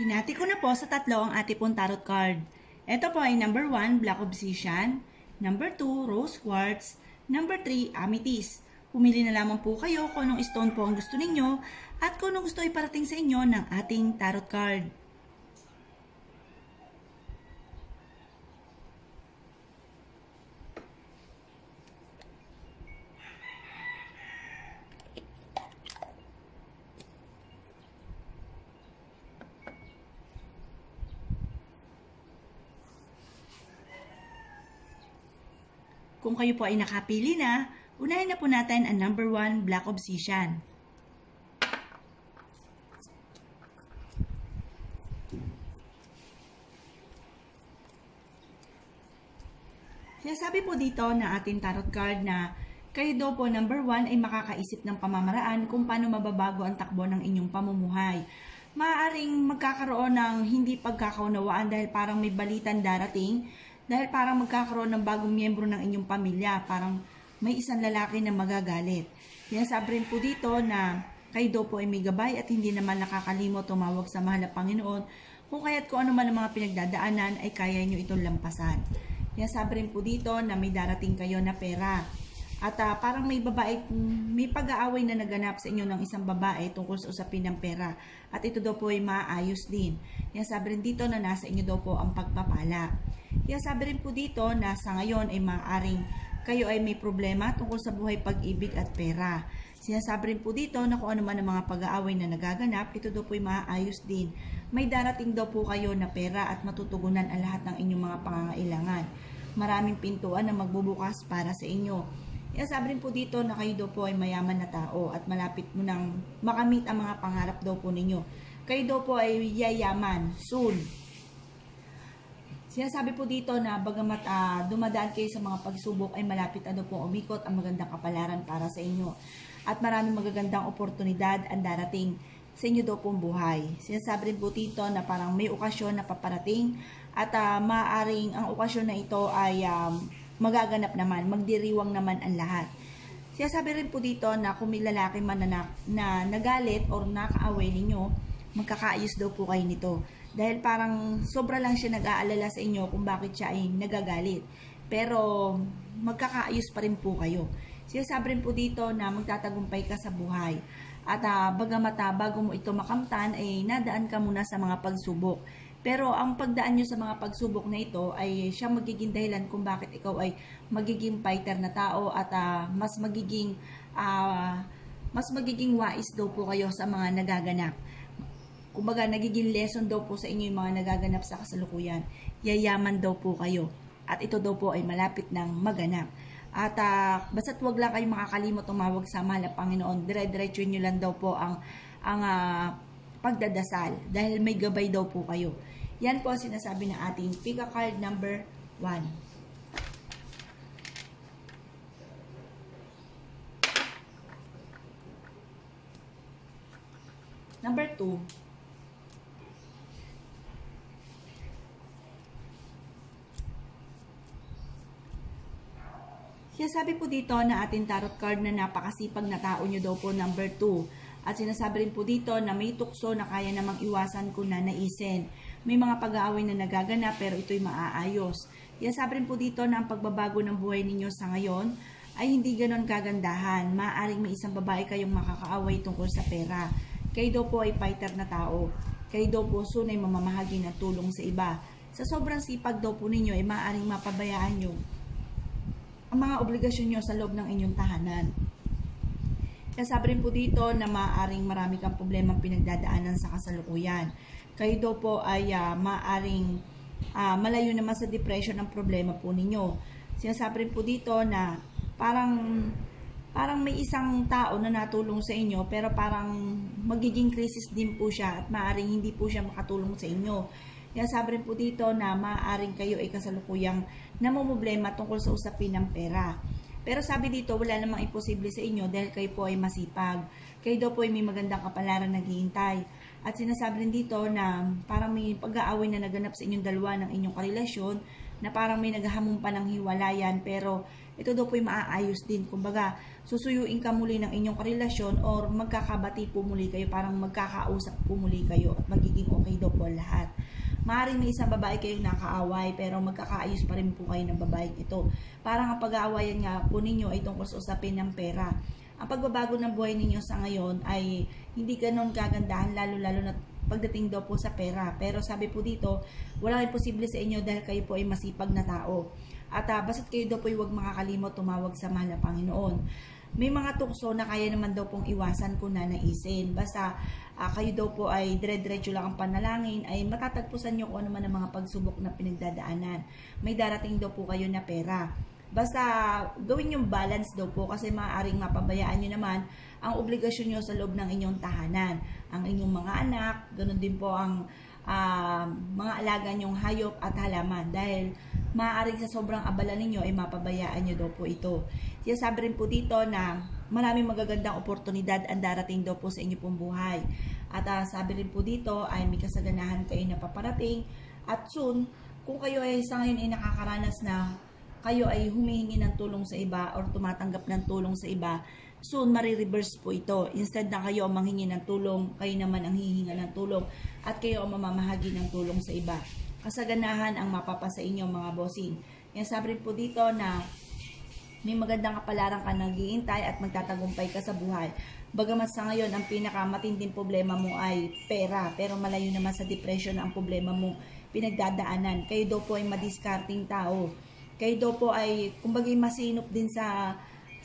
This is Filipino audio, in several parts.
Hinati ko na po sa tatlo ang ating pong tarot card. Ito po ay number 1, Black Obsidian, number 2, Rose Quartz, number 3, Amethyst. Pumili na lamang po kayo kung anong stone po ang gusto ninyo at kung anong gusto iparating sa inyo ng ating tarot card. Kung kayo po ay nakapili na, unahin na po natin ang number 1, Black Obsidian. Sinasabi po dito na ating tarot card na kayo daw po number 1 ay makakaisip ng pamamaraan kung paano mababago ang takbo ng inyong pamumuhay. Maaaring magkakaroon ng hindi pagkakaunawaan dahil parang may balitan darating. Dahil parang magkakaroon ng bagong miyembro ng inyong pamilya, parang may isang lalaki na magagalit. Sinasabi rin po dito na kayo daw po ay may gabay at hindi naman nakakalimot tumawag sa mahal na Panginoon, kung kaya't kung ano man ang mga pinagdadaanan ay kaya nyo itong lampasan. Sinasabi rin po dito na may darating kayo na pera. At parang may babae, may pag-aaway na naganap sa inyo ng isang babae tungkol sa usapin ng pera. At ito daw po ay maayos din. Sinasabi rin dito na nasa inyo daw po ang pagpapala. Kaya sabi rin po dito na sa ngayon ay maaaring kayo ay may problema tungkol sa buhay, pag-ibig at pera. Sinasabi rin po dito na kung ano man ang mga pag-aaway na nagaganap, ito daw po ay maayos din. May darating daw po kayo na pera at matutugunan ang lahat ng inyong mga pangangailangan. Maraming pintuan na magbubukas para sa inyo. Sinasabi rin po dito na kayo daw po ay mayaman na tao at malapit mo nang makamit ang mga pangarap daw po ninyo. Kayo daw po ay yayaman soon. Sinasabi po dito na bagamat dumadaan kayo sa mga pagsubok ay malapit na po umikot ang magandang kapalaran para sa inyo. At maraming magagandang oportunidad ang darating sa inyo daw pong buhay. Sinasabi rin po dito na parang may okasyon na paparating at maaaring ang okasyon na ito ay magaganap naman, magdiriwang naman ang lahat. Sinasabi rin po dito na kung may lalaki man na nagalit or nakaaway ninyo, magkakaayos daw po kayo nito. Dahil parang sobra lang siya nag-aalala sa inyo kung bakit siya ay nagagalit. Pero magkakaayos pa rin po kayo. Sinasabi rin po dito na magtatagumpay ka sa buhay. At bagamat bago mo ito makamtan ay nadaan ka muna sa mga pagsubok. Pero ang pagdaan nyo sa mga pagsubok na ito ay siya magiging dahilan kung bakit ikaw ay magiging fighter na tao at mas magiging wais daw po kayo sa mga nagaganap. Kumbaga, nagiging lesson daw po sa inyo yung mga nagaganap sa kasalukuyan. Yayaman daw po kayo. At ito daw po ay malapit ng maganap. At basta't wag lang kayong makakalimot tumawag sa mahal na Panginoon. Dire-diretso nyo lang daw po ang pagdadasal. Dahil may gabay daw po kayo. Yan po ang sinasabi ng ating pick a card number 1. Number 2. Sinasabi po dito na ating tarot card na napakasipag na tao nyo daw po number 2. At sinasabi rin po dito na may tukso na kaya namang iwasan kung nanaisin. May mga pag-aaway na nagaganap pero ito'y maaayos. Sinasabi rin po dito na ang pagbabago ng buhay ninyo sa ngayon ay hindi ganon kagandahan. Maaaring may isang babae kayong makakaaway tungkol sa pera. Kayo daw po ay fighter na tao. Kayo daw po soon ay mamamahagi ng tulong sa iba. Sa sobrang sipag daw po ninyo ay maaaring mapabayaan nyo ang mga obligasyon nyo sa loob ng inyong tahanan. Sabi rin po dito na maaaring marami kang problemang pinagdadaanan sa kasalukuyan. Kayo daw po ay maaaring malayo naman sa depression ang problema po ninyo. Sinasabi rin po dito na parang may isang tao na natulong sa inyo pero parang magiging crisis din po siya at maaaring hindi po siya makatulong sa inyo. Sabi rin po dito na maaaring kayo ay kasalukuyang namumblema tungkol sa usapin ng pera. Pero sabi dito, wala namang imposible sa inyo dahil kayo po ay masipag. Kayo daw po ay may magandang kapalaran naghihintay. At sinasabi rin dito na parang may pag-aaway na naganap sa inyong dalawa ng inyong karelasyon na parang may naghahamon pa ng hiwalayan pero ito daw po ay maaayos din. Kumbaga, susuyuin ka muli ng inyong karelasyon or magkakabati po muli kayo, parang magkakausap po muli kayo at magiging okay daw po lahat. Maaaring may isang babae kayong nakaaway pero magkakaayos pa rin po kayo ng babaeng ito. Parang ang pag-aawayan nga po ninyo ay tungkol sa usapin ng pera. Ang pagbabago ng buhay ninyo sa ngayon ay hindi ganun kagandahan, lalo-lalo na pagdating daw po sa pera. Pero sabi po dito, wala rin posible sa inyo dahil kayo po ay masipag na tao. At basta't kayo daw po ay huwag makakalimot tumawag sa mahal na Panginoon. May mga tukso na kaya naman daw pong iwasan kung nanaisin. Basta kayo daw po ay dire-diretso lang ang panalangin, ay matatagpusan nyo kung ano man ang mga pagsubok na pinagdadaanan. May darating daw po kayo na pera. Basta gawin yung balance daw po kasi maaaring mapabayaan nyo naman ang obligasyon nyo sa loob ng inyong tahanan. Ang inyong mga anak, ganun din po ang mga alaga nyong hayop at halaman dahil maaaring sa sobrang abala ninyo ay mapabayaan nyo daw po ito. Kaya sabi rin po dito na maraming magagandang oportunidad ang darating daw po sa inyo pong buhay. At sabi rin po dito ay may kasaganahan kayo na paparating at soon, kung kayo ay sa ngayon ay nakakaranas na kayo ay humihingi ng tulong sa iba or tumatanggap ng tulong sa iba, soon marireverse po ito. Instead na kayo ang manghingi ng tulong, kayo naman ang hihinga ng tulong at kayo ang mamamahagi ng tulong sa iba. Kasaganahan ang mapapasa inyo mga bossing. Yan sabi rin po dito na may magandang kapalaran ka nag-iintay at magtatagumpay ka sa buhay. Bagamat sa ngayon, ang pinakamatinding problema mo ay pera, pero malayo naman sa depression ang problema mo pinagdadaanan. Kayo daw po ay madiscarding tao. Kayo daw po ay, kumbaga, masinop din sa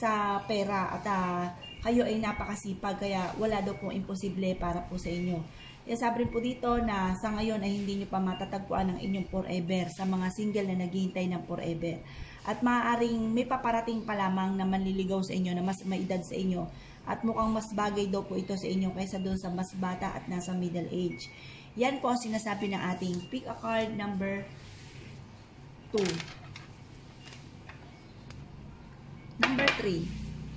pera at kayo ay napakasipag, kaya wala daw po imposible para po sa inyo. Kaya sabi rin po dito na sa ngayon ay hindi nyo pa matatagpuan ang inyong forever sa mga single na naghihintay ng forever. At maaaring may paparating pa lamang na manliligaw sa inyo na mas may edad sa inyo at mukhang mas bagay daw po ito sa inyo kaysa doon sa mas bata at nasa middle age. Yan po ang sinasabi ng ating pick a card number 2. Number 3.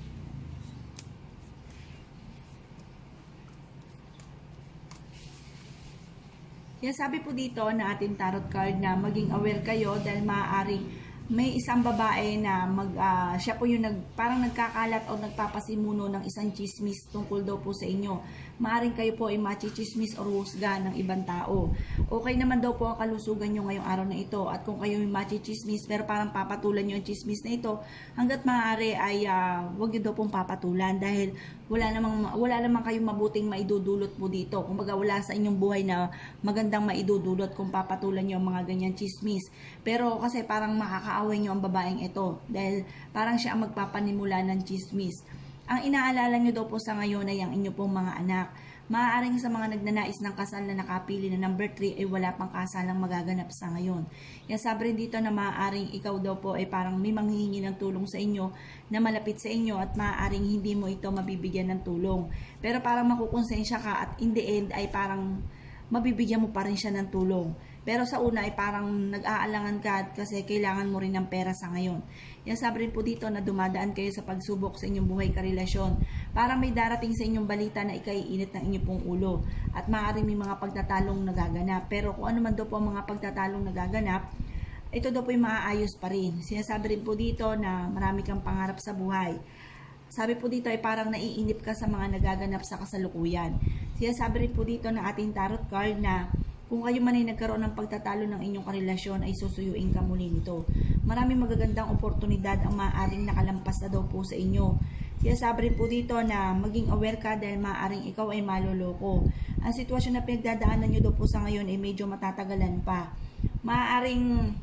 Yan sabi po dito na ating tarot card na maging aware kayo dahil maaaring may isang babae na siya po yung parang nagkakalat o nagpapasimuno ng isang chismis tungkol daw po sa inyo. Maaring kayo po ay machichismis o husga ng ibang tao. Okay naman daw po ang kalusugan nyo ngayong araw na ito. At kung kayo ay machichismis pero parang papatulan nyo yung chismis na ito, hanggat maaari ay huwag nyo daw pong papatulan dahil wala namang kayong mabuting maidudulot po dito. Kumbaga wala sa inyong buhay na magandang maidudulot kung papatulan nyo ang mga ganyan chismis. Pero kasi parang makakaaway nyo ang babaeng ito dahil parang siya ang magpapanimula ng chismis. Ang inaalala nyo daw po sa ngayon ay ang inyo pong mga anak. Maaaring sa mga nagnanais ng kasal na nakapili na number 3 ay wala pang kasalang magaganap sa ngayon. Yan sabi rin dito na maaaring ikaw daw po ay parang may manghihingi ng tulong sa inyo na malapit sa inyo at maaaring hindi mo ito mabibigyan ng tulong. Pero parang makukonsensya ka at in the end ay parang mabibigyan mo pa rin siya ng tulong. Pero sa una ay parang nag-aalangan ka kasi kailangan mo rin ng pera sa ngayon. Yan sabi rin po dito na dumadaan kayo sa pagsubok sa inyong buhay karelasyon. Parang may darating sa inyong balita na ikaiinit ng inyong pong ulo. At maaaring may mga pagtatalong nagaganap. Pero kung ano man daw po ang mga pagtatalong nagaganap, ito daw po yung maaayos pa rin. Sinasabi rin po dito na marami kang pangarap sa buhay. Sabi po dito ay parang naiinip ka sa mga nagaganap sa kasalukuyan. Sinasabi rin po dito na ating tarot card na kung kayo man ay nagkaroon ng pagtatalo ng inyong karelasyon ay susuyuin ka muli nito. Maraming magagandang oportunidad ang maaaring nakalampas na daw po sa inyo. Sinasabi rin po dito na maging aware ka dahil maaaring ikaw ay maloloko. Ang sitwasyon na pinagdadaanan nyo daw po sa ngayon ay medyo matatagalan pa. Maaaring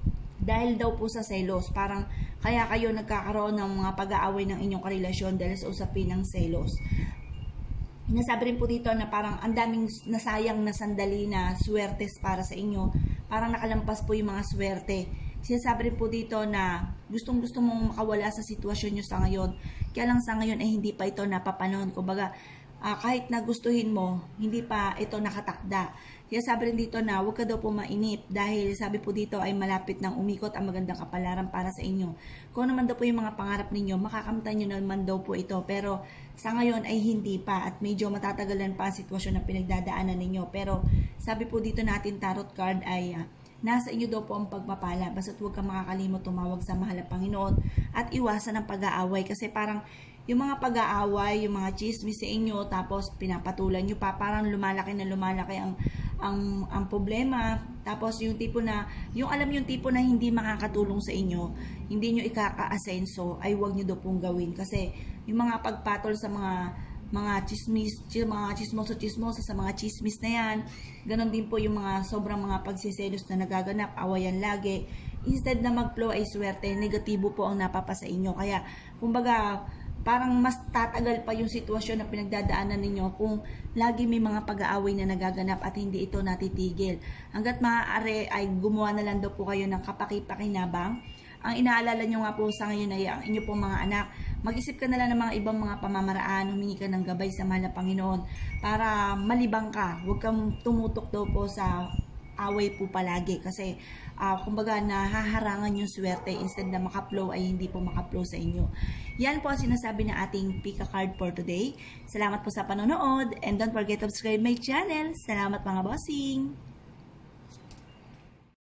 dahil daw po sa selos, parang kaya kayo nagkakaroon ng mga pag-aaway ng inyong karelasyon dahil sa usapin ng selos. Nasabi rin po dito na parang ang daming nasayang na sandali na swertes para sa inyo. Parang nakalampas po yung mga swerte. Sinasabi rin po dito na gustong-gusto mong makawala sa sitwasyon nyo sa ngayon. Kaya lang sa ngayon ay hindi pa ito napapanahon. Kumbaga, kahit na gustuhin mo, hindi pa ito nakatakda. Kaya sabi rin dito na huwag ka daw po mainip dahil sabi po dito ay malapit ng umikot ang magandang kapalaran para sa inyo. Kung naman daw po yung mga pangarap ninyo, makakamtan nyo naman daw po ito. Pero sa ngayon ay hindi pa at medyo matatagalan pa ang sitwasyon na pinagdadaanan ninyo. Pero sabi po dito natin tarot card ay nasa inyo daw po ang pagpapala. Basta't huwag kang makakalimot tumawag sa mahal na Panginoon at iwasan ang pag-aaway. Kasi parang yung mga pag-aaway, yung mga chismis sa inyo, tapos pinapatulan nyo pa, parang lumalaki na lumalaki ang problema. Tapos yung tipo na, yung alam yung tipo na hindi makakatulong sa inyo, hindi nyo ikaka-asenso, ay huwag nyo daw pong gawin. Kasi yung mga pagpatol sa mga chismoso sa mga chismis na yan, ganon din po yung mga sobrang mga pagsiselos na nagaganap, awayan lagi. Instead na mag-flow ay swerte, negatibo po ang napapa sa inyo. Kaya, kumbaga, parang mas tatagal pa yung sitwasyon na pinagdadaanan ninyo kung lagi may mga pag-aaway na nagaganap at hindi ito natitigil. Hanggat maaari ay gumawa na lang daw po kayo ng kapaki-pakinabang. Ang inaalala nyo nga po sa ngayon ay ang inyo pong mga anak. Mag-isip ka na lang ng mga ibang mga pamamaraan, humingi ka ng gabay sa mahal na Panginoon para malibang ka. Huwag kang tumutok daw po sa away po palagi kasi kumbaga nahaharangan yung swerte, instead na maka-flow ay hindi po maka-flow sa inyo. Yan po ang sinasabi ng ating Pika card for today. Salamat po sa panonood and don't forget to subscribe my channel. Salamat mga bossing!